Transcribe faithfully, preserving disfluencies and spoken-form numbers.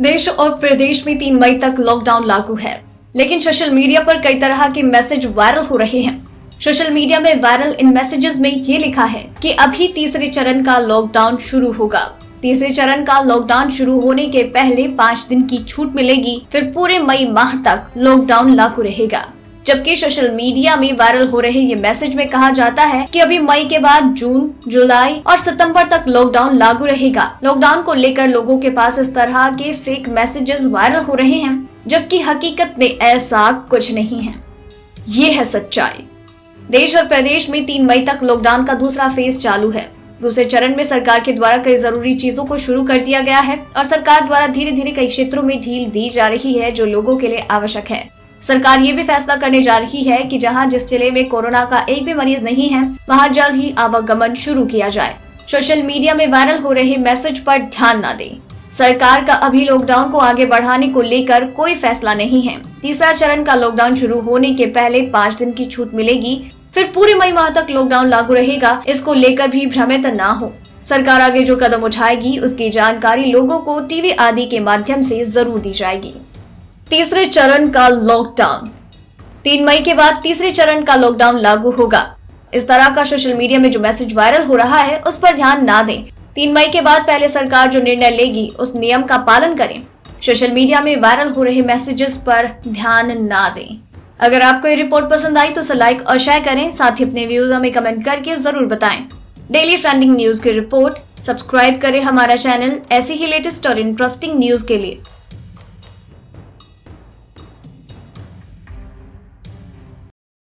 देश और प्रदेश में तीन मई तक लॉकडाउन लागू है, लेकिन सोशल मीडिया पर कई तरह के मैसेज वायरल हो रहे हैं। सोशल मीडिया में वायरल इन मैसेजेस में ये लिखा है कि अभी तीसरे चरण का लॉकडाउन शुरू होगा। तीसरे चरण का लॉकडाउन शुरू होने के पहले पाँच दिन की छूट मिलेगी, फिर पूरे मई माह तक लॉकडाउन लागू रहेगा। जबकि सोशल मीडिया में वायरल हो रहे ये मैसेज में कहा जाता है कि अभी मई के बाद जून, जुलाई और सितंबर तक लॉकडाउन लागू रहेगा। लॉकडाउन को लेकर लोगों के पास इस तरह के फेक मैसेजेस वायरल हो रहे हैं, जबकि हकीकत में ऐसा कुछ नहीं है। ये है सच्चाई। देश और प्रदेश में तीन मई तक लॉकडाउन का दूसरा फेज चालू है। दूसरे चरण में सरकार के द्वारा कई जरूरी चीजों को शुरू कर दिया गया है और सरकार द्वारा धीरे धीरे कई क्षेत्रों में ढील दी जा रही है, जो लोगों के लिए आवश्यक है। सरकार ये भी फैसला करने जा रही है कि जहां जिस जिले में कोरोना का एक भी मरीज नहीं है, वहां जल्द ही आवागमन शुरू किया जाए। सोशल मीडिया में वायरल हो रहे मैसेज पर ध्यान न दें। सरकार का अभी लॉकडाउन को आगे बढ़ाने को लेकर कोई फैसला नहीं है। तीसरा चरण का लॉकडाउन शुरू होने के पहले पाँच दिन की छूट मिलेगी, फिर पूरे मई माह तक लॉकडाउन लागू रहेगा। इसको लेकर भी भ्रमित न हो। सरकार आगे जो कदम उठाएगी उसकी जानकारी लोगों को टीवी आदि के माध्यम से जरूर दी जाएगी। तीसरे चरण का लॉकडाउन। तीन मई के बाद तीसरे चरण का लॉकडाउन लागू होगा। इस तरह का सोशल मीडिया में जो मैसेज वायरल हो रहा है उस पर ध्यान ना दें। तीन मई के बाद पहले सरकार जो निर्णय लेगी उस नियम का पालन करें। सोशल मीडिया में वायरल हो रहे मैसेजेस पर ध्यान ना दें। अगर आपको ये रिपोर्ट पसंद आई तो उसे लाइक और शेयर करें। साथ ही अपने व्यूज हमें कमेंट करके जरूर बताएं। डेली ट्रेंडिंग न्यूज की रिपोर्ट सब्सक्राइब करें हमारा चैनल ऐसी ही लेटेस्ट और इंटरेस्टिंग न्यूज के लिए।